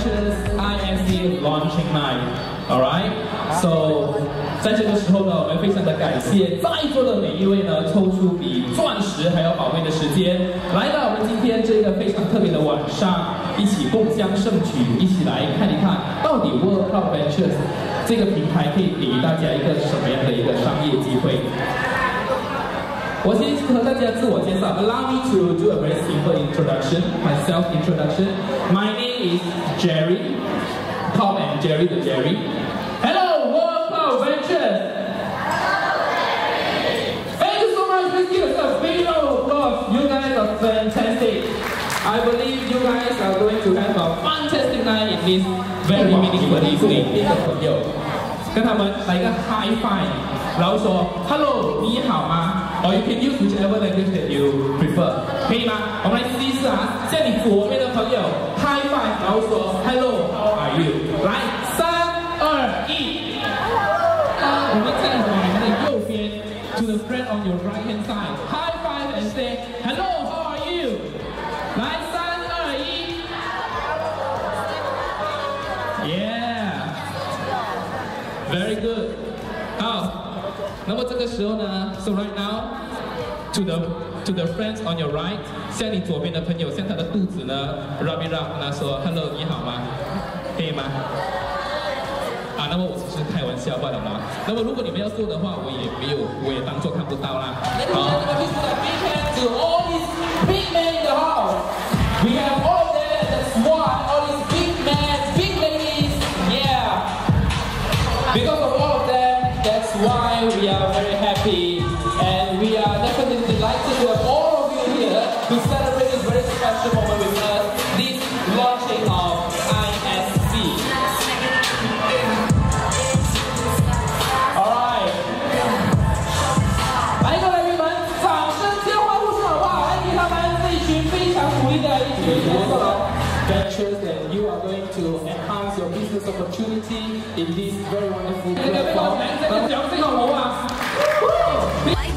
Ventures ISC launching night. Alright, so 在这个时候呢，我们非常的感谢在座的每一位呢，抽出比钻石还要宝贵的时间，来到我们今天这个非常特别的晚上，一起共襄盛举，一起来看一看，到底 World Cloud Ventures 这个平台可以给大家一个什么样的一个商业机会。我先和大家自我介绍 ，Allow me to do a very simple introduction, my self introduction. My name is Jerry, Tom and Jerry the Jerry. Hello, World Cloud Ventures. Thank you so much. Let's give us a big round of applause. You guys are fantastic. I believe you guys are going to have a fantastic night in this very meaningful evening. 一个朋友，跟他们来一个 high five， 然后说 Hello， 你好吗？ Or you can use whichever language that you prefer， 可以吗？我们来试一试啊，向你左边的朋友 high five， 然后说 Hello，how are you？ 来，3、2、1，我们再往你们的右边 ，to the friend on your right hand side，high five and say Hello，how are you？ 来，3、2、1 ，Yeah，very good， 好。 那么这个时候呢 ，so right now to the friends on your right， 向你左边的朋友，向他的肚子呢 rub it up， 跟他说 hello， 你好吗？可以吗？啊，那么我只是开玩笑罢了嘛。那么如果你们要做的话，我也当做看不到啦。好。To all these big men in the house, we have all of them. That's why all these big men, big ladies, yeah. Because of all of them. That's why we are very happy and we are definitely delighted to have all of you here to celebrate this very special moment with us, this launching of ISC. Alright. 来，各位们，掌声接欢呼声好不好？来给他们这一群非常鼓励的一群Ventures that you are going to enhance your business opportunity in this very wonderful platform.